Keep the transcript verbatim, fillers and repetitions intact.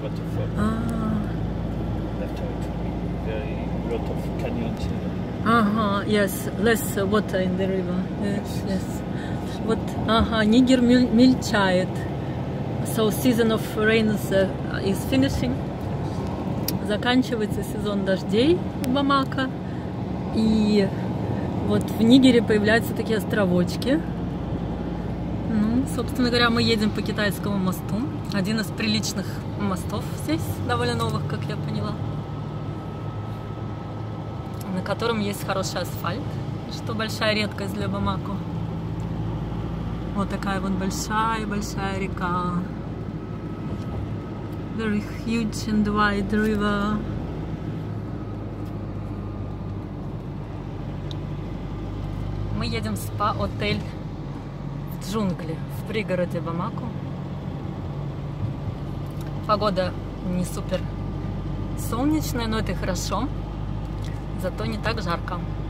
waterfall. Ah. Left out to be very lot of canyons here. Ага, yes, less water in the river. Yes, Yes. yes. Вот, ага, Нигер мель- мельчает. So season of rains uh, is finishing. Заканчивается сезон дождей в Бамако. И вот в Нигере появляются такие островочки. Ну, собственно говоря, мы едем по Китайскому мосту. Один из приличных мостов здесь, довольно новых, как я поняла. На котором есть хороший асфальт, что большая редкость для Бамако. Вот такая вот большая-большая река. Very huge and wide river. Мы едем в спа-отель в джунгли, в пригороде Бамако. Погода не супер солнечная, но это и хорошо. Зато не так жарко.